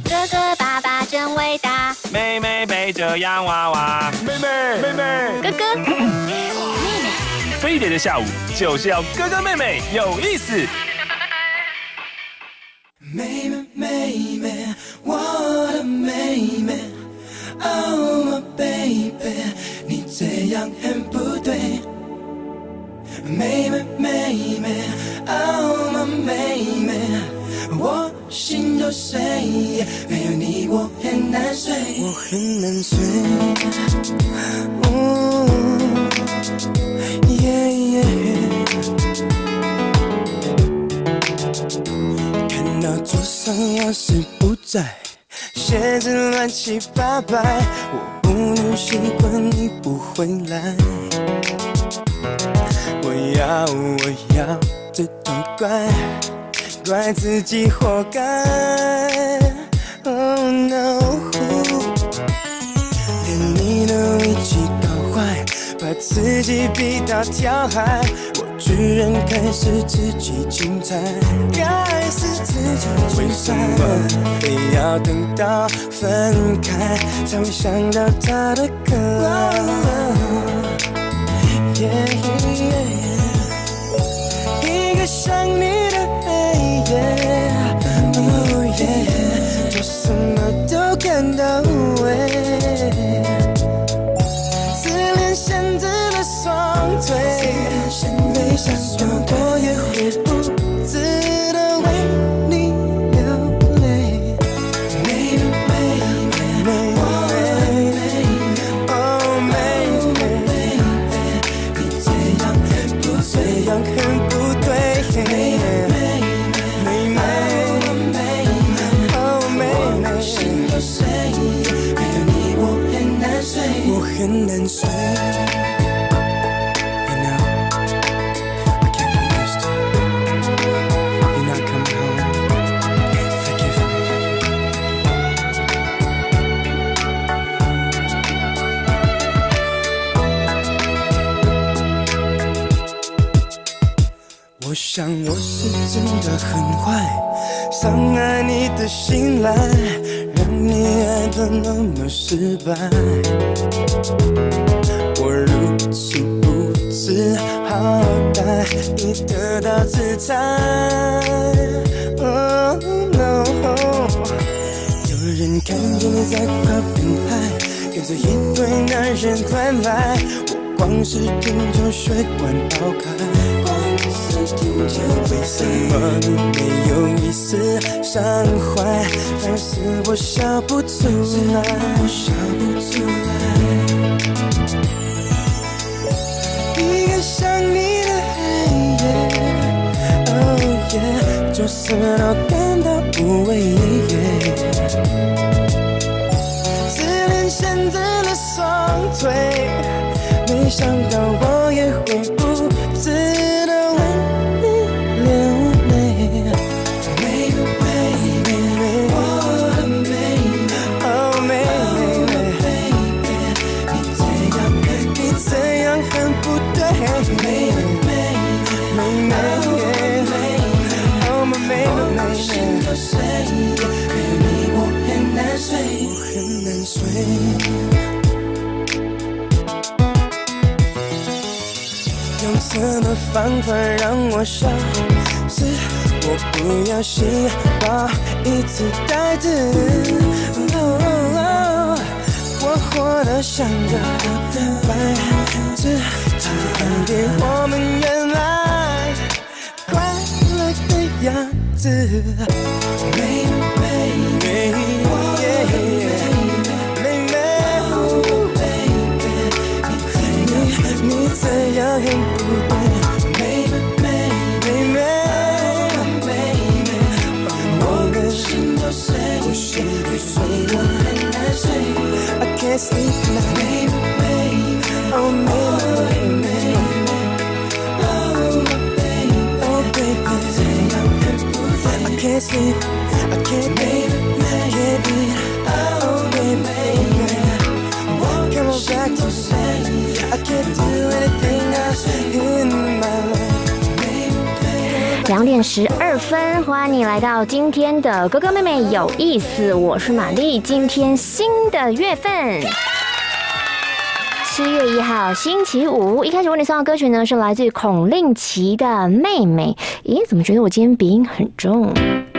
哥哥爸爸真伟大， 妹妹背着洋娃娃，妹妹， 哥哥，妹妹， 飞碟的下午就是要哥哥妹妹有意思。 妹妹，妹妹，我的妹妹 ，Oh my baby， 你这样很不对。妹妹，妹妹 ，Oh my 妹妹，我心都碎，没有你我很难睡，我很难睡。看到桌上钥匙不在，鞋子乱七八糟，我不能习惯你不回来。我要这都怪自己活该。Oh no， 连你都一起搞坏，把自己逼到跳海，我居然开始自己精彩，该是自己为什么非要等到分开才会想到他的可爱一个想你的黑夜 Oh yeah， 做什么都感到无味，自恋限制了双腿，没想到我也会不自的为你流泪。妹妹，我的妹妹，哦妹妹，你这样很不对，这样很不对。妹妹，哦妹妹，心都碎，没有你我很难睡，我很难睡。我想我是真的很坏，伤害你的心来，让你爱得那么失败。我如此不知好歹，已得到自在。Oh no， 有人看见你在跨滨海，跟着一堆男人乱来，我光是听就血管爆开。为什么你没有一丝伤怀，反而是我笑不出来，一个想你的黑夜 Oh yeah， 做什么都感到无味，自恋限制了双腿，没想到我也会不自的为你流泪。妹妹，我的妹妹，哦妹妹，你这样很不对。妹妹，哦妹妹，心都碎，没有你我很难睡，我很难睡。用什么方法让我消失？我不要细胞一次代替。我活得像个白纸，只还给我们原来快乐的样子。妹妹，你这样很不对，妹妹，我的心都碎，我很难睡 I can't sleep tonight， 妹妹，哦妹妹，哦 baby， 这样很不对 I can't sleep I can't eat Oh baby，Come on back to me I can't do anything else in my life 2:12，欢迎你来到今天的哥哥妹妹有意思，我是玛丽。今天新的月份，7月1号星期五。一开始为你送的歌曲呢，是来自于孔令奇的《妹妹》。咦，怎么觉得我今天鼻音很重？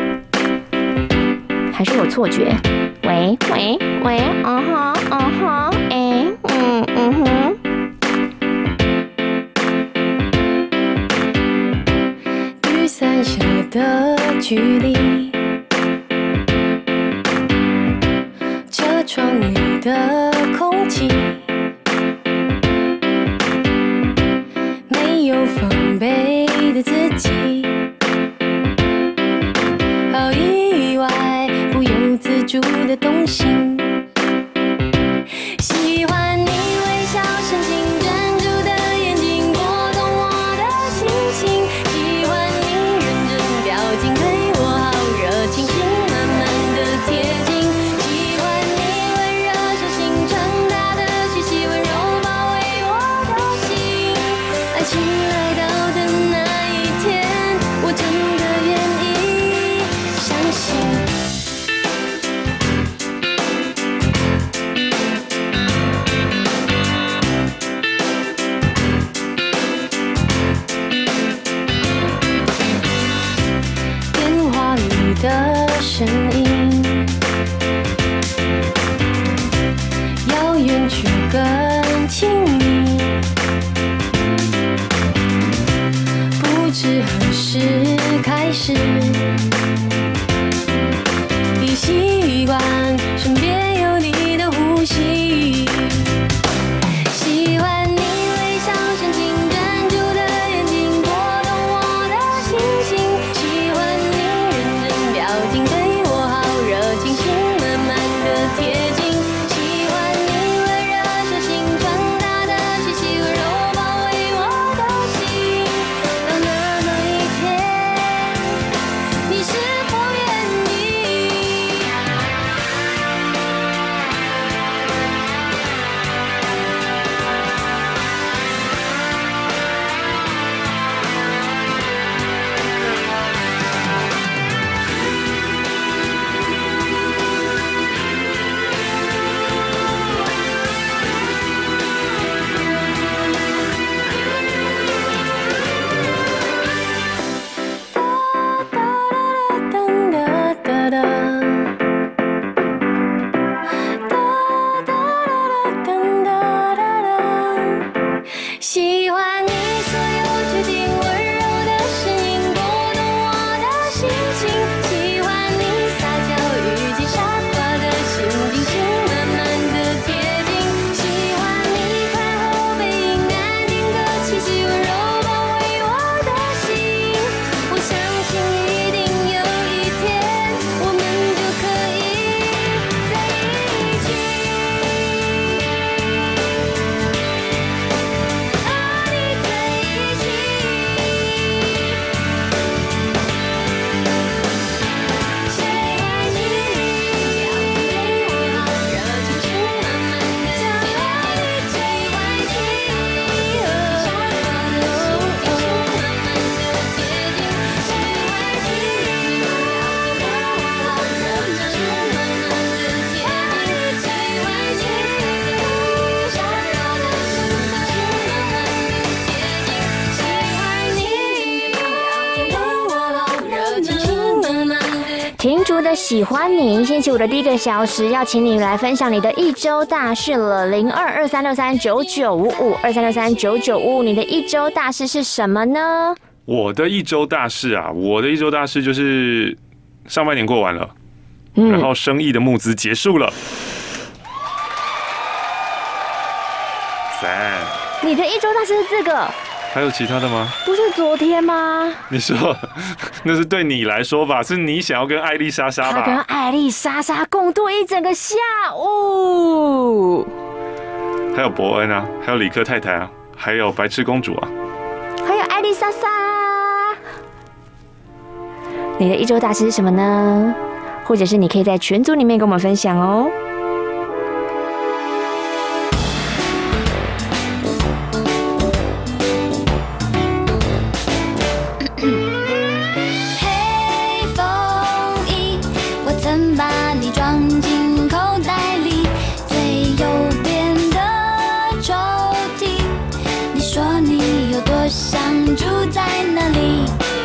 还是有错觉？喂， 雨伞下的距离，车窗内的空气，没有防备的自己，好意外，不由自主的动心。喜欢你微笑深情专注的眼睛，拨动我的心情。喜欢你认真表情，对我好热情，心慢慢的贴近。喜欢你温热手心传达的细细温柔，包围我的心。爱情来到的那一天，我真的愿意相信。的声音，遥远却更亲密，不知何时开始，已习惯身边有你的呼吸。喜欢你微笑深情专注的眼睛，拨动我的心情。喜欢你表情对我好热情，心慢慢的贴近。喜欢你温热手心传达的细细温柔，包围我的心。到那一天，你是否愿意？喜欢你所有决定，温柔的声音，拨动我的心情。喜欢你撒娇语气，傻瓜的心境，心慢慢的贴近。喜欢你宽厚背影，安定的气息，温柔包围我的心。我相信一定有一天，我们就可以在一起。 停竹的喜欢你，星期五的第一个小时，要请你来分享你的一周大事了。0223639955，23639955，你的一周大事是什么呢？ 我的一周大事啊，我的一周大事就是上半年过完了，然后生意的募资结束了。 你的一周大事是这个？ 还有其他的吗？ 不是昨天吗？ 你说那是对你来说吧？是你想要跟艾丽莎莎吧？ 他跟艾丽莎莎共度一整个下午。 还有伯恩啊，还有理科太太啊，还有白痴公主啊， 还有艾丽莎莎。你的一周大事是什么呢？或者是你可以在群组里面跟我们分享哦。 曾把你装进口袋里最右边的抽屉。你说你有多想住在那里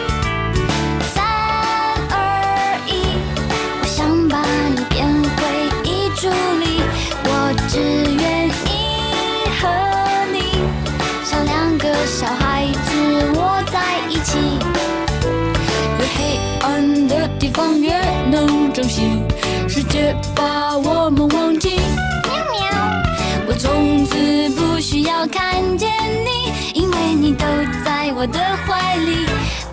？3、2、1，我想把你变回遗嘱里，我只愿意和你像2个小孩子窝在一起。越黑暗的地方越能珍惜，世界把我们忘记。我从此不需要看见你，因为你都在我的怀里。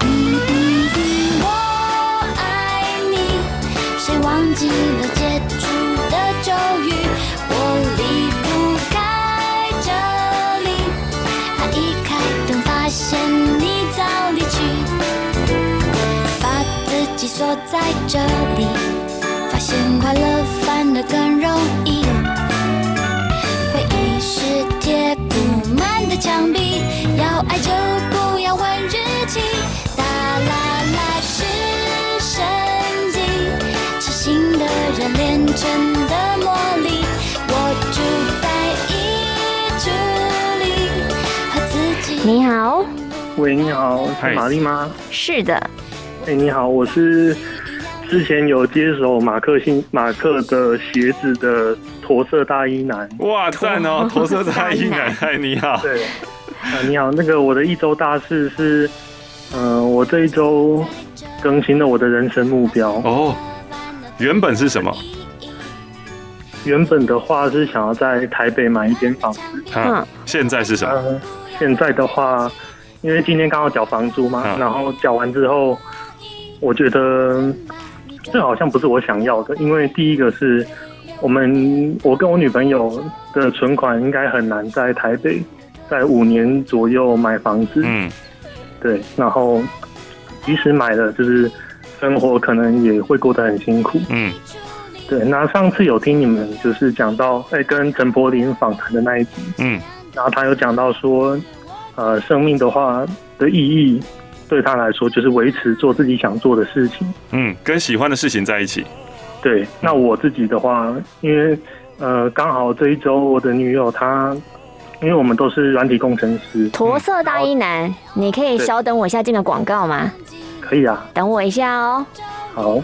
我爱你，谁忘记了解除的咒语？我离不开这里，怕一开灯发现你早离去，把自己锁在这里，发现快乐反而更容易。回忆是贴不满的墙壁，要爱就不要换日期。哒啦啦是神经，痴心的人炼成的魔力。我住在遗嘱里，和自己。 你好， 喂，你好，是玛丽吗？ 是的， 你好，我是之前有接手马克的鞋子的驼色大衣男。 哇，赞哦！驼色大衣男，嗨，你好。 对，你好，那个我的一周大事是，我这一周更新了我的人生目标。 哦，原本是什么？ 原本的话是想要在台北买一间房子。 现在是什么？ 现在的话，因为今天刚好缴房租嘛，然后缴完之后，我觉得这好像不是我想要的，因为第一个是我跟我女朋友的存款应该很难在台北在5年左右买房子。对，然后即使买了，就是生活可能也会过得很辛苦。对。那上次有听你们就是讲到，跟陈柏霖访谈的那一集，然后他有讲到说，生命的话的意义对他来说就是维持做自己想做的事情。 跟喜欢的事情在一起。 对，那我自己的话，因为刚好这一周我的女友她，因为我们都是软体工程师。 驼色大衣男，你可以稍等我一下进个广告吗？ 可以啊， 等我一下哦。 好。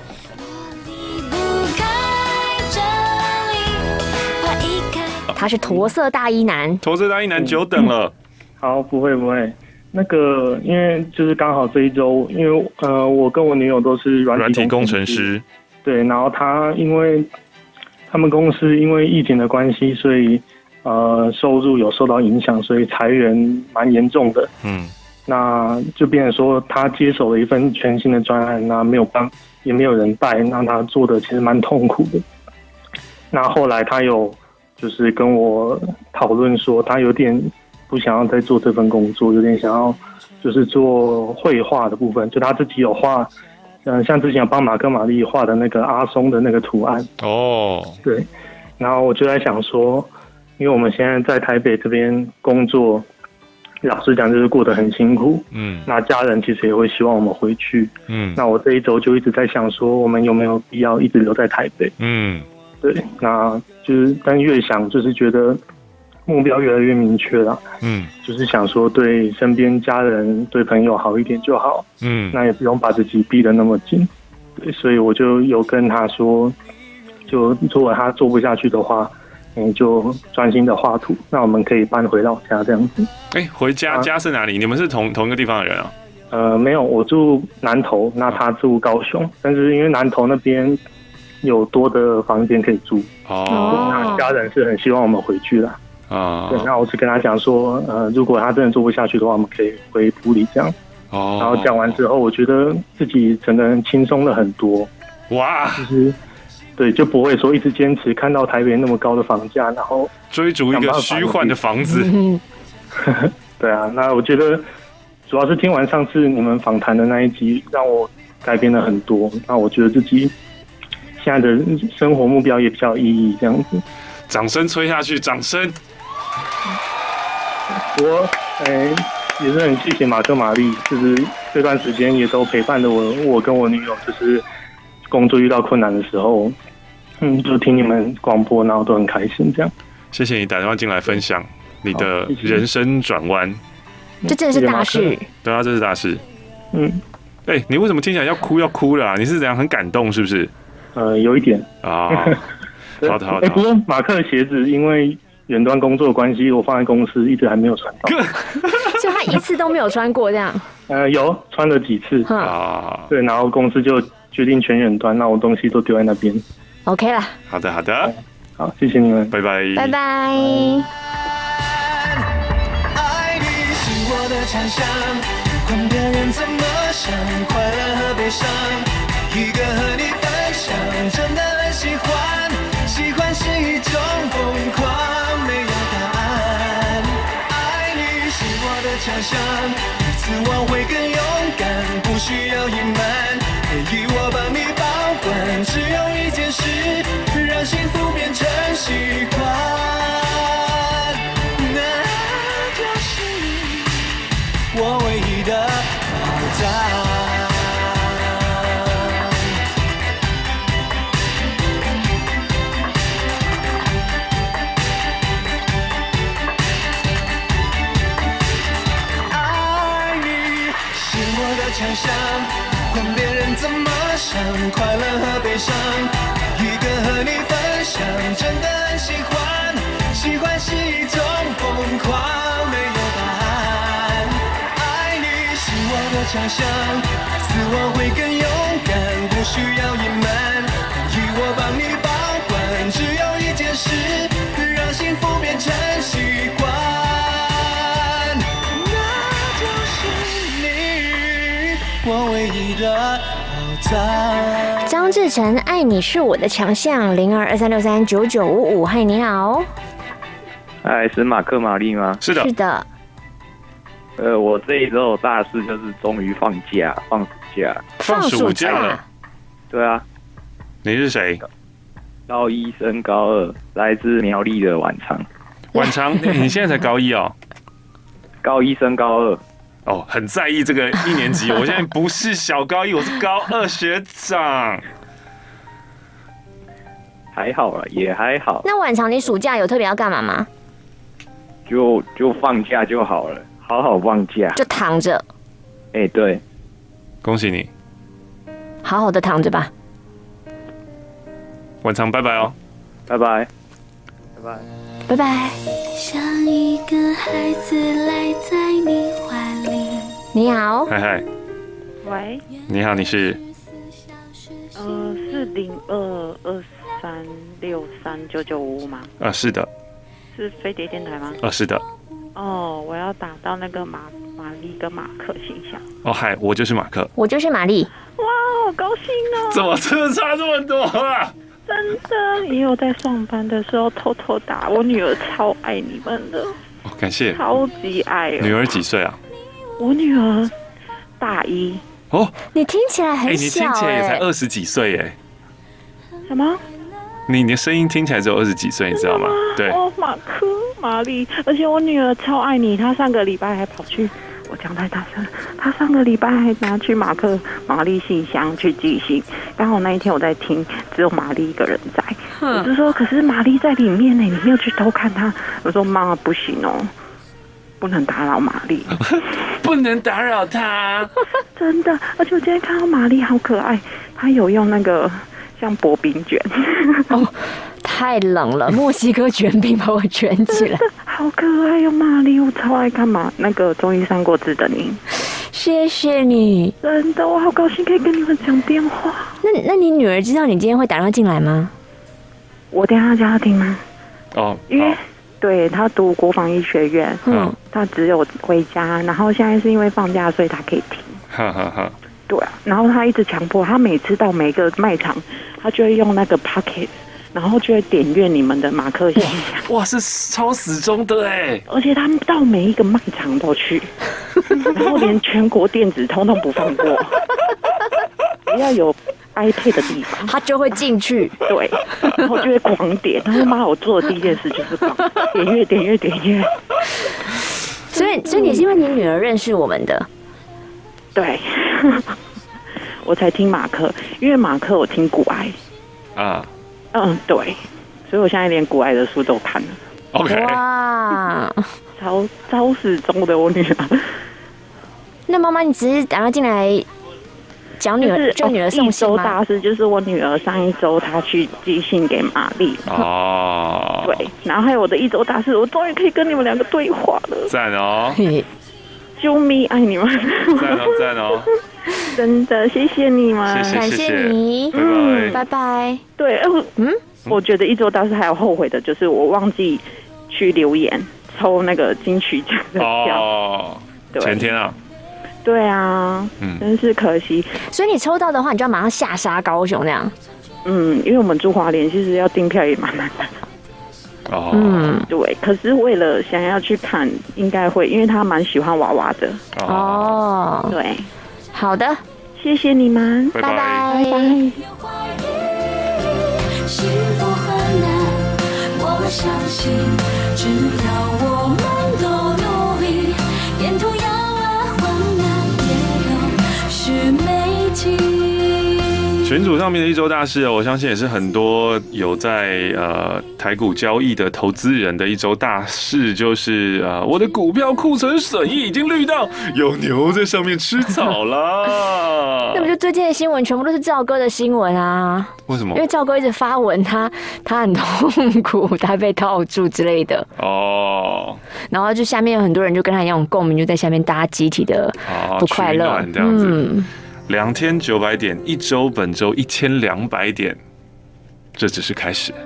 他是驼色大衣男， 驼色大衣男久等了。 好，不会。那个，因为就是刚好这一周，因为我跟我女友都是软体工程师。对，然后因为他们公司因为疫情的关系，所以收入有受到影响，所以裁员蛮严重的。那就变成说他接手了一份全新的专案，那也没有人带，那他做的其实蛮痛苦的。那后来他有就是跟我讨论说，他有点不想要再做这份工作，有点想要就是做绘画的部分，就他自己有画，像之前帮马克玛丽画的那个阿松的那个图案。对。然后我就在想说，因为我们现在在台北这边工作，老实讲就是过得很辛苦。那家人其实也会希望我们回去。那我这一周就一直在想说，我们有没有必要一直留在台北？对，那就是但越想就是觉得目标越来越明确了。就是想说对身边家人、对朋友好一点就好。那也不用把自己逼得那么紧。对，所以我就有跟他说，就如果他做不下去的话，你就专心的画图，那我们可以搬回老家这样子。 回家是哪里？你们是同一个地方的人啊？ 没有，我住南投，那他住高雄，但是因为南投那边有多的房间可以住。那家人是很希望我们回去的。对，那我是跟他讲说，如果他真的做不下去的话，我们可以回埔里这样。然后讲完之后，我觉得自己整个人轻松了很多。哇！就是对，就不会说一直坚持看到台北那么高的房价，然后追逐一个虚幻的房子。 对啊，那我觉得主要是听完上次你们访谈的那一集，让我改变了很多。那我觉得自己现在的生活目标也比较有意义，这样子。 掌声吹下去，掌声！ 也是很谢谢马克玛丽，就是这段时间也都陪伴着我跟我女友，就是工作遇到困难的时候，就听你们广播，然后都很开心这样。 谢谢你打电话进来分享你的人生转弯， 这真的是大事。 对啊，这是大事。你为什么听起来要哭了啊？你是怎样很感动是不是？ 有一点啊。好的。 不过马克的鞋子因为远端工作的关系，我放在公司一直还没有穿到， 所以他一次都没有穿过这样。 有穿了几次啊，对，然后公司就决定全远端，那我东西都丢在那边。 OK 了。 好的， 好，谢谢你们， 拜拜， 拜拜。 爱你是我的强项，管别人怎么想，快乐和悲伤，一个和你分享，真的很喜欢，喜欢是一种疯狂，没有答案。爱你是我的强项，每次我会更勇敢，不需要隐瞒，愿意我帮你保管，只有一件事，让幸福变成习惯，那就是我唯一的宝藏。强项，管别人怎么想，快乐和悲伤，一个和你分享，真的很喜欢，喜欢是一种疯狂，没有答案。爱你是我的强项，自我会更勇敢，不需要隐瞒，愿意我帮你保管，只有一件事，让幸福变成习惯。我唯一的宝藏。 张志成，爱你是我的强项，0223639955。嗨，你好。 嗨，是马克玛丽吗？ 是的， 是的。 我这一周大事就是终于放假， 放暑假了。 对啊。 你是谁？ 高一升高二，来自苗栗的晚长。 晚长，你现在才高一哦？ 高一升高二。 哦，很在意这个一年级。我现在不是小高一，我是高二学长。 还好啦，也还好。 那晚上你暑假有特别要干嘛吗？ 就放假就好了，好好放假。 就躺着。 对。 恭喜你。 好好的躺着吧。 晚上拜拜哦。 拜拜。 拜拜。 像一个孩子赖在你怀里。 你好。 嗨。 喂。 你好，你是是0223639955吗？ 是的。 是飞碟电台吗？ 是的。 我要打到那个玛丽跟马克信箱。 嗨，我就是马克。 我就是玛丽。 哇，好高兴哦！ 怎么差这么多啊？ 真的，也有在上班的时候偷偷打。我女儿超爱你们的。 感谢。 超级爱哦。 女儿几岁啊？ 我女儿大一。 你听起来很小。 你听起来也才20几岁耶。 什么？ 你的声音听起来只有20几岁，你知道吗？对。 马克、玛丽，而且我女儿超爱你，她上个礼拜还跑去，我讲太大声了，她上个礼拜还拿去玛丽信箱去寄信，刚好那一天我在听，只有玛丽一个人在，我就说，可是玛丽在里面呢，你没有去偷看她？我说妈，不行哦，不能打扰玛丽， 不能打扰她， 真的，而且我今天看到玛丽好可爱，她有用那个。像薄冰卷太冷了，墨西哥卷饼把我卷起来， 好可爱哟，玛丽，我超爱看那个综艺《三国志》的你， 谢谢你， 真的，我好高兴可以跟你们讲电话。 那你女儿知道你今天会打电话进来吗？ 我等一下叫她听吗？因为对她读国防医学院，她只有回家，然后现在是因为放假，所以她可以听。对啊，然后他一直强迫，他每次到每个卖场，他就会用那个 Pocket， 然后就会点阅你们的马克信箱。 哇，是超死忠的哎！ 而且他们到每一个卖场都去，然后连全国电子通通不放过，只要有 iPad 的地方， 他就会进去。 对，然后就会狂点。他说：“妈，我做的第一件事就是点阅。”所以你是因为你女儿认识我们的？ 对。 我才听马克，因为马克我听古埃啊， 对，所以我现在连古埃的书都看了。 OK， 哇， 超始终的我女儿。 那妈妈，你只是打算进来讲女儿，就女儿送信吗？ 一周大事就是我女儿上一周她去寄信给玛丽。 哦， 对，然后还有我的一周大事，我终于可以跟你们两个对话了。 赞哦！ 啾咪，爱你们！ 赞哦，赞哦！ 真的，谢谢你们， 谢谢感谢你，拜拜。 对，我觉得一周大事还有后悔的，就是我忘记去留言抽那个金曲奖的票。 哦，前天啊。 对啊，真是可惜。 所以你抽到的话，你就要马上下杀高雄那样。 因为我们住华联，其实要订票也蛮难的。 哦， 对。可是为了想要去看，应该会，因为他蛮喜欢娃娃的。 哦， 对， 好的， 谢谢你们， 拜拜。 拜拜。 幸福很难，我相信，只要我们都努力，沿途遥而患难也都是美景。 群组上面的一周大事，我相信也是很多有在台股交易的投资人的一周大事，就是我的股票库存损益已经绿到有牛在上面吃草啦。 那不就最近的新闻全部都是赵哥的新闻啊？ 为什么？ 因为赵哥一直发文，他很痛苦，他被套住之类的。哦。然后就下面有很多人就跟他一样共鸣，就在下面大家集体的不快乐这样子。2天900点，一周本周1200点，这只是开始。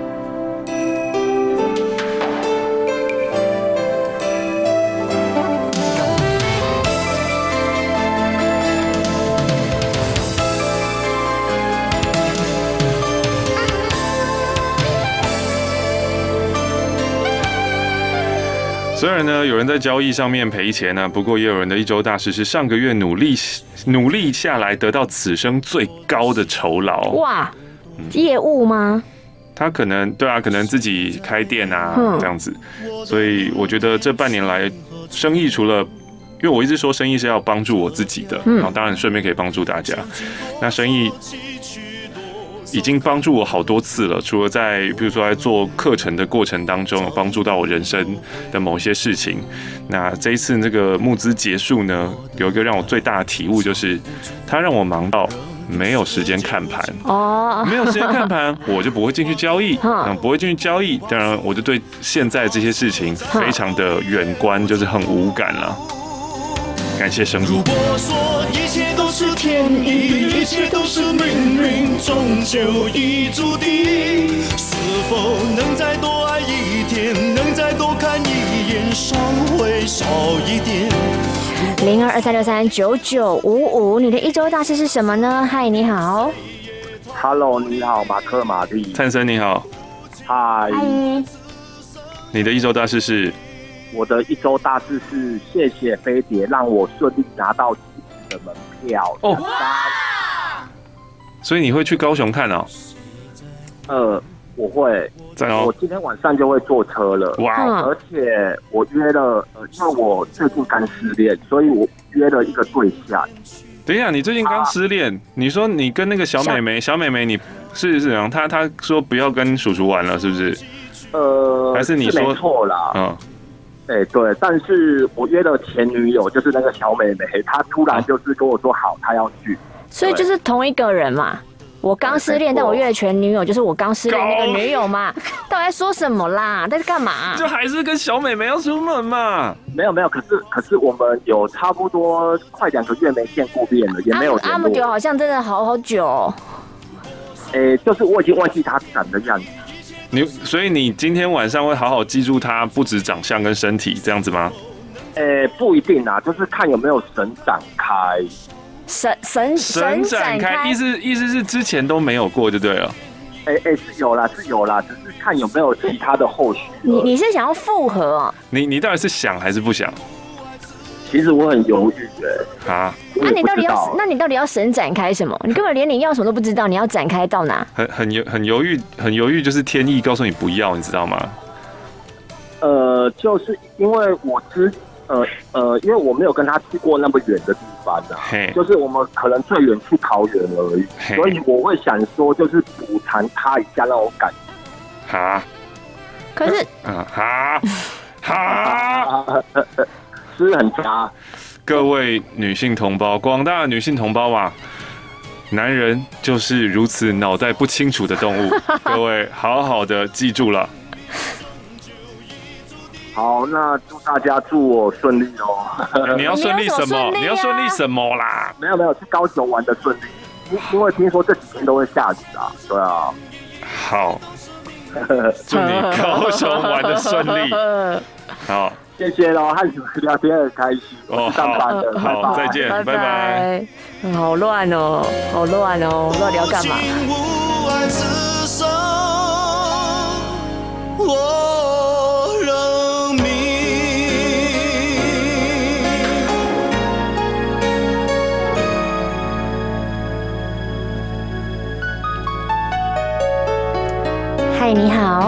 虽然呢，有人在交易上面赔钱呢，不过也有人的一周大事是上个月努力下来得到此生最高的酬劳。 哇，业务吗？ 他可能对啊，可能自己开店啊这样子，所以我觉得这半年来生意除了，因为我一直说生意是要帮助我自己的，然后当然顺便可以帮助大家。那生意已经帮助我好多次了，除了在比如说在做课程的过程当中，帮助到我人生的某些事情。那这一次这个募资结束呢，有一个让我最大的体悟，就是它让我忙到没有时间看盘哦，没有时间看盘，我就不会进去交易，不会进去交易，当然我就对现在这些事情非常的远观，就是很无感了。感谢生意。 如果说一切都是天意，一切都是命运，终究已注定。是否能再多爱一天，能再多看一眼，伤会少一点。 0223639955，你的一周大事是什么呢？嗨，你好。 Hello， 你好，马克玛丽。 灿森你好。 嗨。 你的一周大事是？ 我的一周大事是谢谢飞碟，让我顺利拿到基辅的门票。哦， 所以你会去高雄看哦？ 我会。我今天晚上就会坐车了。哇！而且我约了，因为我最近刚失恋，所以我约了一个对象。 等一下，你最近刚失恋？你说你跟那个小美眉，你是怎样？她说不要跟叔叔玩了，是不是？还是你说没错啦？对，但是我约了前女友，就是那个小美眉，她突然就是跟我说好，她要去， 所以就是同一个人嘛。我刚失恋，但我约了前女友，就是我刚失恋那个女友嘛。到底在说什么啦？在干嘛？ 就还是跟小美眉要出门嘛？ 没有，可是我们有差不多快2个月没见过面了，也没有联络。 阿姆丢好像真的好久哦。 就是我已经忘记她长的样子。 所以你今天晚上会好好记住他，不止长相跟身体这样子吗？ 不一定啊，就是看有没有神展开。 神展开， 意思是之前都没有过就对了。 是有啦，只是看有没有其他的后续。 你是想要复合哦？ 你到底是想还是不想？ 其实我很犹豫那你到底要神展开什么？你根本连你要什么都不知道，你要展开到哪？ 很犹豫，就是天意告诉你不要，你知道吗？ 就是因为我因为我没有跟他去过那么远的地方啊，就是我们可能最远去桃园而已，所以我会想说，就是补偿他一下那种感觉。 哈， 可是哈， 是很渣。 各位女性同胞，广大的女性同胞啊，男人就是如此脑袋不清楚的动物，各位好好的记住了。 好，那祝我顺利哦。 你要顺利什么？你要顺利什么啦？ 没有，去高雄玩的顺利，因为听说这几天都会下雨啊。对啊。 好，祝你高雄玩的顺利。好， 谢谢喽，和你们聊天很开心。 哦，好，再见，拜拜。 好乱哦，不知道你要干嘛。嗨，你好。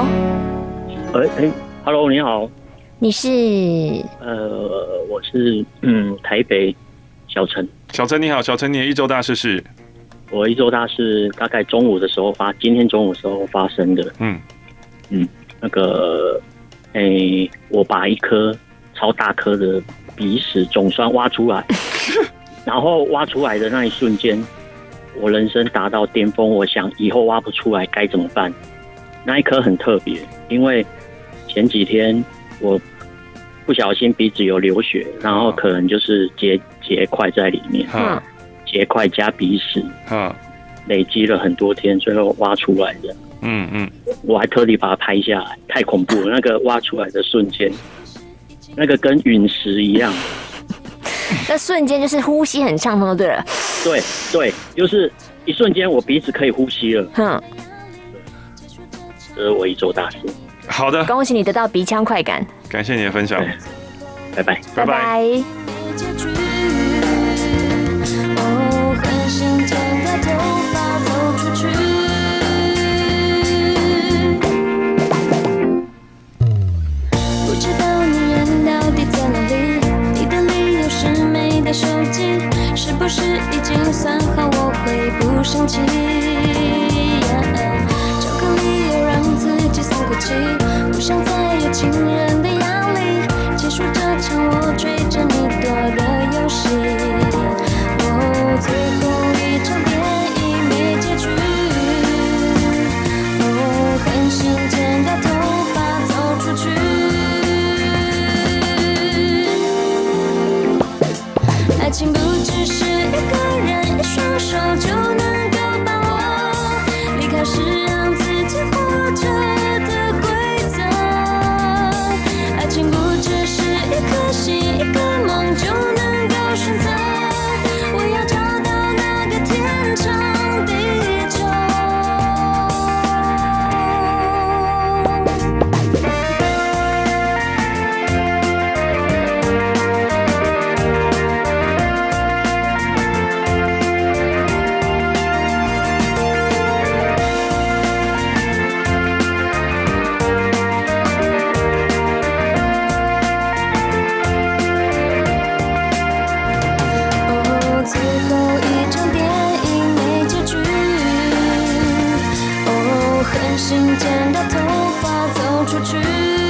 Hello， 你好。 你是？ 我是台北小陈。 小陈你好，小陈，你的一周大事是？ 我一周大事大概中午的时候今天中午的时候发生的。那个，我把一颗超大颗的鼻屎总算挖出来，然后挖出来的那一瞬间，我人生达到巅峰。我想以后挖不出来该怎么办？那一颗很特别，因为前几天我不小心鼻子有流血，然后可能就是结块在里面，结块加鼻屎，累积了很多天，最后挖出来的。我还特地把它拍下来，太恐怖了！那个挖出来的瞬间，那个跟陨石一样， 那瞬间就是呼吸很畅通，对了。 对，就是一瞬间，我鼻子可以呼吸了。这是我一周大事。 好的， 恭喜你得到鼻腔快感。 感谢你的分享， 拜拜， 拜拜。 不知道你人到底在哪里？你的理由是没带手机，是不是已经算好我会不生气？找个理由让自己松口气，不想再有情人的压力，结束这场我追着你躲的游戏。最后一场电影没结局，狠心剪掉头发走出去。爱情不只是一个人一双手就能够把握，离开是让自己活着的规则。爱情不只是一颗心一个梦就能够选择，我要找到那个天长地久。最后一场电影没结局，狠心剪掉头发走出去。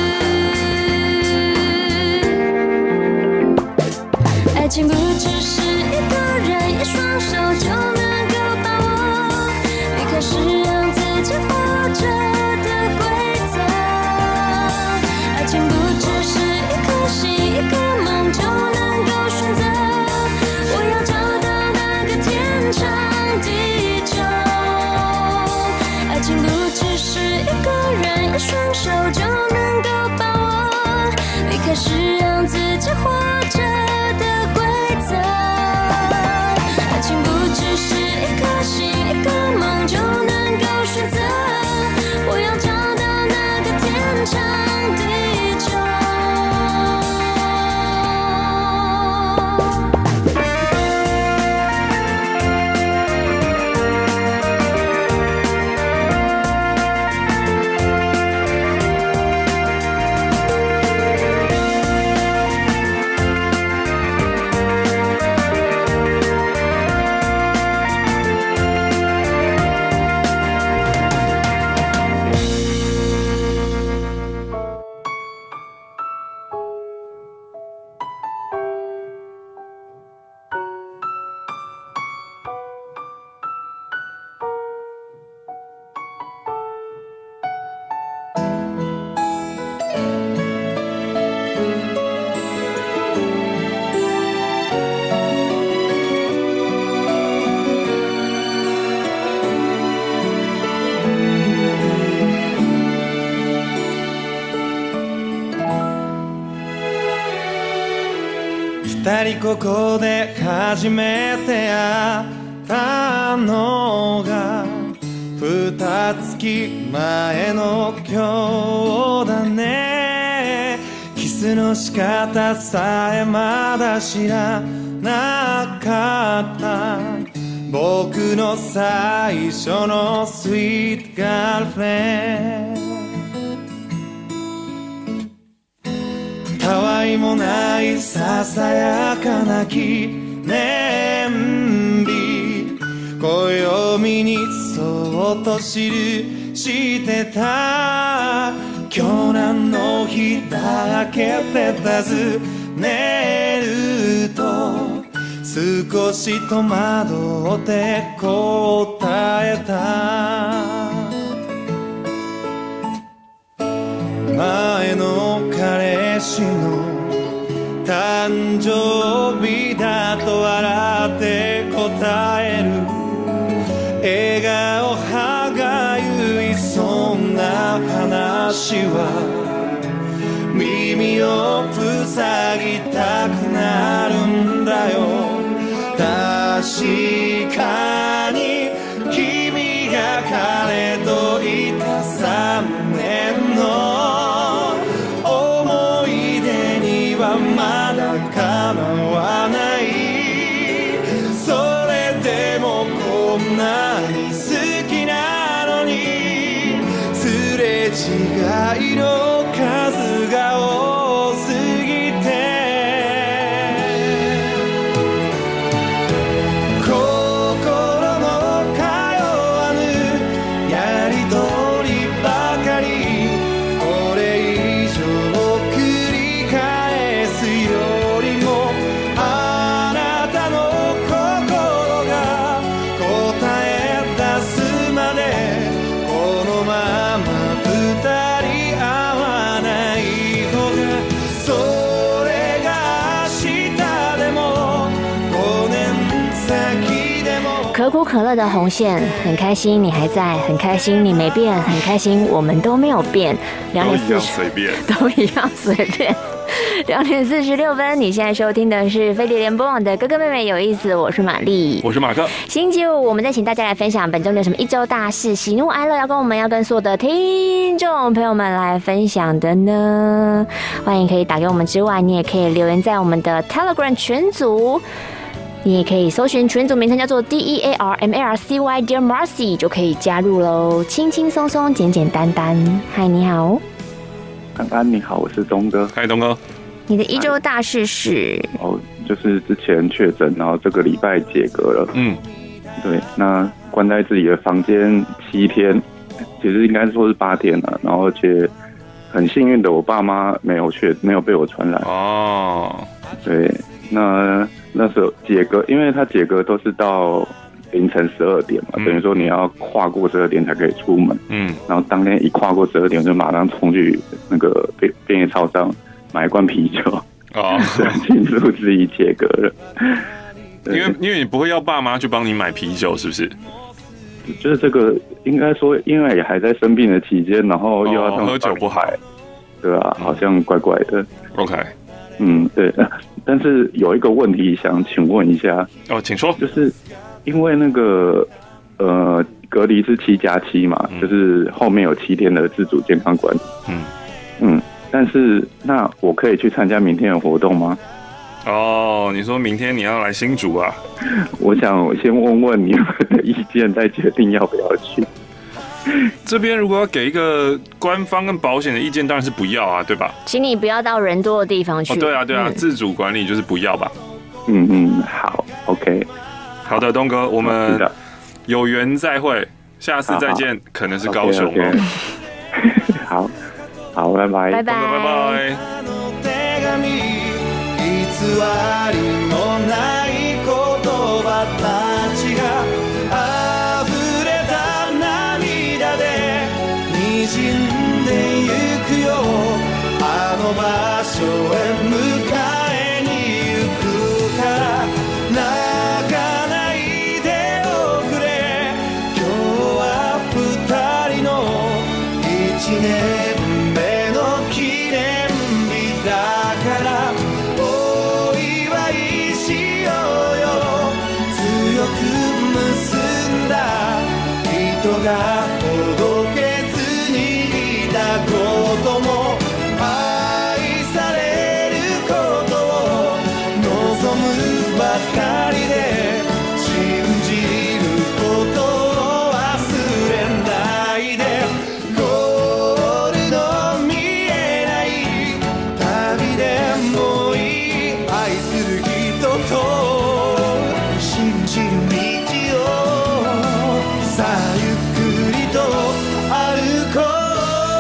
爱情不只是一个人一双手就能够把握，离开是让自己活着的规则。爱情不只是一颗心一个梦就能够选择，我要找到那个天长地久。爱情不只是一个人一双手就能够把握，离开是让自己活着的规则。爱情不只是一颗心一个梦就能够选择，我要找到那个天长地久。 二人ここで初めて会ったのが2月前の今日だね。キスの仕方さえまだ知らなかった僕の最初のスイートガールフレンド。たわいもないささやかな記念日暦にそっと記してた今日何の日だけて尋ねると少し戸惑って答えた前の彼氏の誕生日だと笑って答える笑顔歯がゆいそんな話は耳を塞ぎたくなるんだよ。確かに君が彼といた3年の思い出にはまだかなわない。それでもこんなに好きなのにすれ違いの数が多すぎて可口可乐的红线，很开心你还在，很开心你没变，很开心我们都没有变。 2点40 都一样随便。2点46分，你现在收听的是飞碟联播网的哥哥妹妹有意思，我是玛丽， 我是马克。 星期五，我们再请大家来分享本周有什么一周大事、喜怒哀乐，要跟所有的听众朋友们来分享的呢？欢迎可以打给我们之外，你也可以留言在我们的 Telegram 群组。你也可以搜寻群组名称叫做 DEARMARCY Dear Marcy 就可以加入喽，轻轻松松，简简单单。嗨，你好。 安安你好，我是东哥。 嗨，东哥。 你的一周大事是？ 就是之前确诊，然后这个礼拜解隔了。对，那关在自己的房间7天，其实应该说是8天了，然后而且很幸运的，我爸妈没有被我传染。对。那时候解隔，因为他解隔都是到凌晨12点嘛，等于说你要跨过12点才可以出门。然后当天一跨过12点，就马上冲去那个便利超商买一罐啤酒，庆祝自己解隔了。 因为你不会要爸妈去帮你买啤酒，是不是？ 就是这个应该说，因为也还在生病的期间，然后又要喝酒不好， 对啊，好像怪怪的。 OK。 对，但是有一个问题想请问一下。 请说。 就是因为那个隔离是7+7嘛，就是后面有7天的自主健康管理。但是那我可以去参加明天的活动吗？ 你说明天你要来新竹啊？ 我想先问问你们的意见，再决定要不要去。 这边如果要给一个官方跟保险的意见，当然是不要啊，对吧？ 请你不要到人多的地方去。 对啊，自主管理就是不要吧。 好 ，OK。 好的，东哥，我们有缘再会，下次再见，可能是高雄哦。 好，拜拜， 拜拜， 拜拜。 滲んでゆくよあの場所へ迎えに行くから泣かないでおくれ今日は2人の1年目の記念日だからお祝い届けずにいたことも愛されることを望むばかりで信じることを忘れないでゴールの見えない旅でもいい愛する人と信じる道をさあゆっくりと歩こう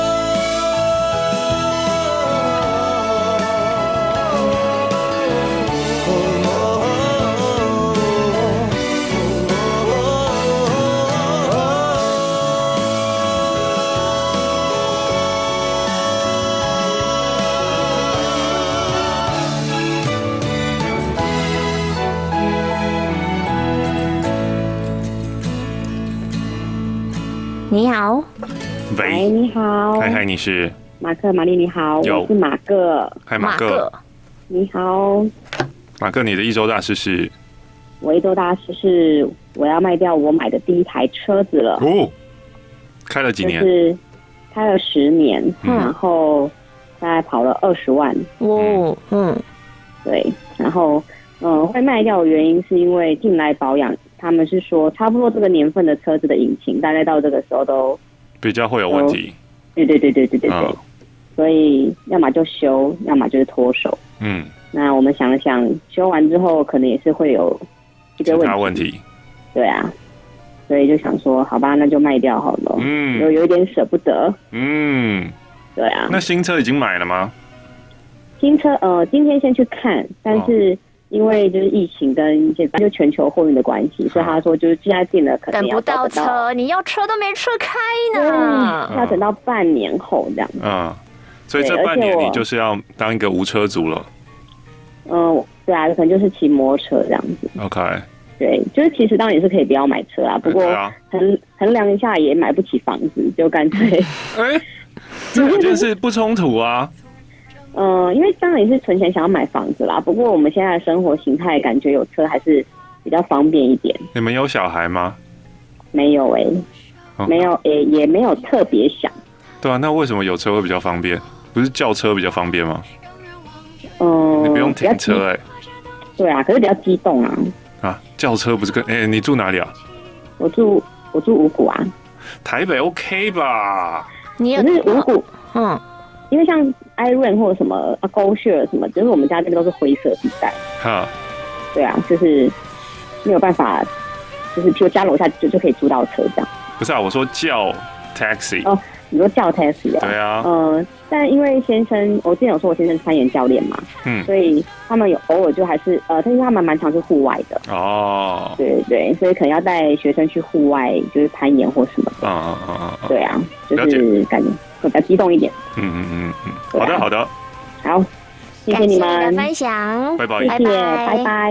你好， 喂， 你好， 嗨，你是马克玛丽，你好，我是马各， 嗨，马各， 你好， 马各，你的一周大事是？ 我一周大事是我要卖掉我买的第一台车子了。 哦，开了几年？ 就是开了10年，然后大概跑了20万。 哦， 对，然后会卖掉的原因是因为进来保养。他们是说，差不多这个年份的车子的引擎，大概到这个时候都比较会有问题。 对，所以要么就修，要么就是脱手。那我们想了想，修完之后可能也是会有一个问题。 对啊，所以就想说，好吧，那就卖掉好了。有一点舍不得。对啊。 那新车已经买了吗？ 新车今天先去看，但是。因为就是疫情跟一些就全球货运的关系，所以他说就是现在订了可能等不到车，你要车都没车开呢， 要等到半年后这样。 所以这半年你就是要当一个无车族了。 对啊，可能就是骑摩托车这样子。 OK。 对，就是其实当然也是可以不要买车啦，不过衡量一下也买不起房子，就干脆。 这两件事不冲突啊。 因为当然也是存钱想要买房子啦，不过我们现在的生活形态感觉有车还是比较方便一点。 你们有小孩吗？ 没有没有也没有特别想。 对啊，那为什么有车会比较方便？不是轿车比较方便吗？你不用停车对啊，可是比较激动啊。轿车不是跟你住哪里啊？ 我住五股啊。 台北 OK 吧？ 可是五股因为像 Iron 或者什么GoShare 什么，就是我们家这个都是灰色地带。对啊，就是没有办法，就是譬如家楼下就可以租到车这样。 不是啊，我说叫 taxi。 你说叫 taxi 对啊。 但因为先生，我之前有说我先生攀岩教练嘛，所以他们有偶尔就还是但是他们蛮常去户外的。对，所以可能要带学生去户外，就是攀岩或什么的。对啊，就是感觉会比较激动一点。 好的， 好，谢谢你们感谢你的分享， 拜拜， 谢谢，拜拜。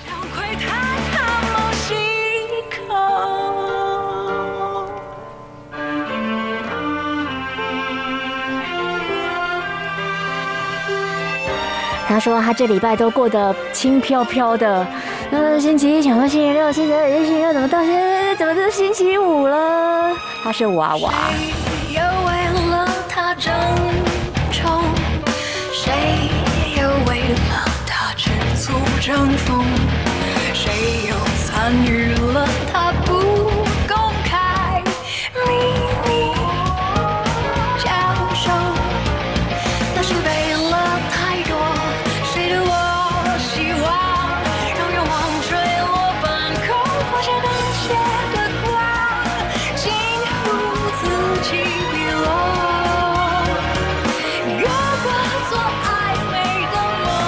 他说他这礼拜都过得轻飘飘的，星期一想说星期六、星期二、星期六，怎么到现在怎么是星期五了？他是娃娃。 谁又为了他争宠？谁又为了他吃醋争锋？谁又参与了他不公开秘密交手？那是为了太多。谁对我希望，让愿望坠落半空，放下当前的光，进入自己闭落，越过做暧昧的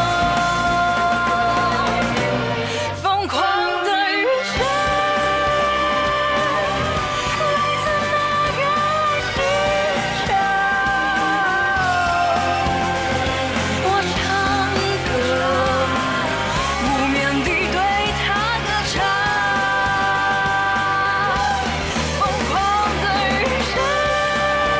梦，疯狂的预设，来自哪个星球？我唱歌，无眠地对他歌唱，疯狂的预设，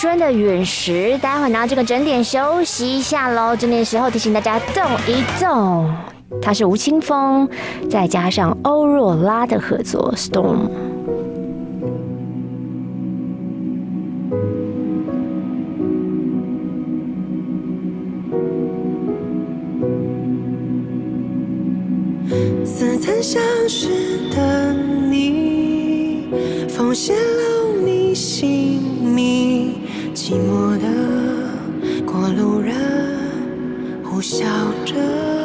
春的陨石。待会呢，这个整点休息一下喽。整点时候提醒大家动一动。它是吴青峰，再加上欧若拉的合作 Storm。 似曾相识的你，风泄露你姓名，寂寞的过路人呼啸着，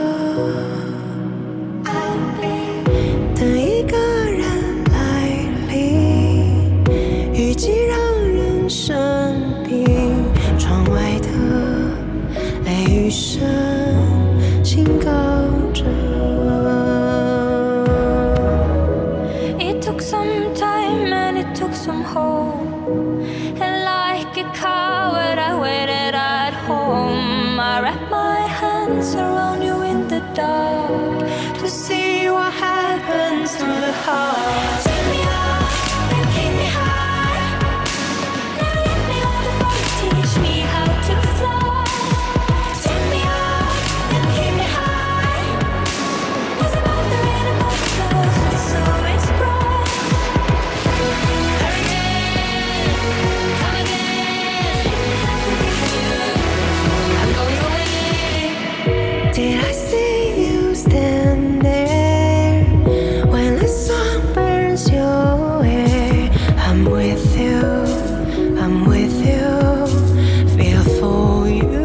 等一个人来临，雨季让人生病，窗外的雷雨声警告着。 Some time and it took some hope, and like a coward I waited at home. I wrapped my hands around you in the dark to see what happens to the heart. Take me up and keep me high. Never let me on the floor to teach me how to fly. Take me up and keep me high. It's about the rain above the clouds, so it's bright. Did I see you stand there when the sun burns your hair? I'm with you, I'm with you, feel for you.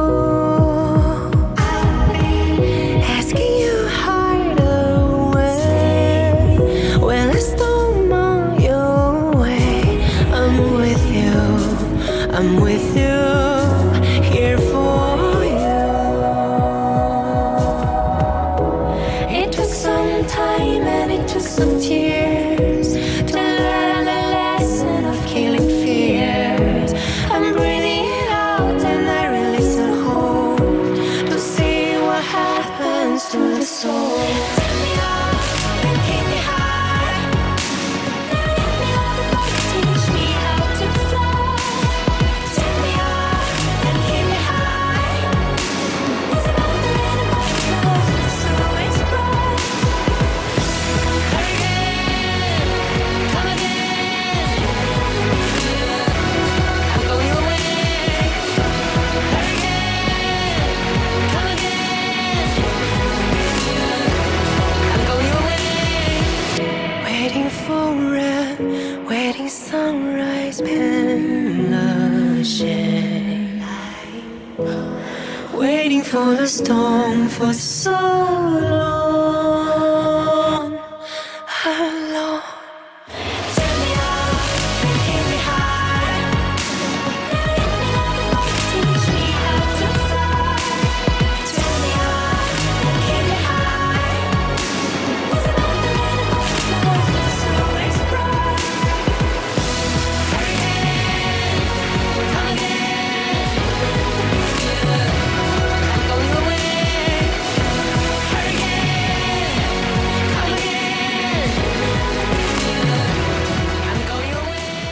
I'll be asking you hide away when I storm on your way. I'm with you, I'm with you, here for time and it took some tears to learn the lesson of killing fears. I'm breathing it out and I release and hold to see what happens to the soul. Take me up and keep me high. Never let me on the floor to teach me how to fly. Take me up and keep me high. It's about the rain above the clouds, so it's bright. Waiting sunrise pen waiting for the storm for so long.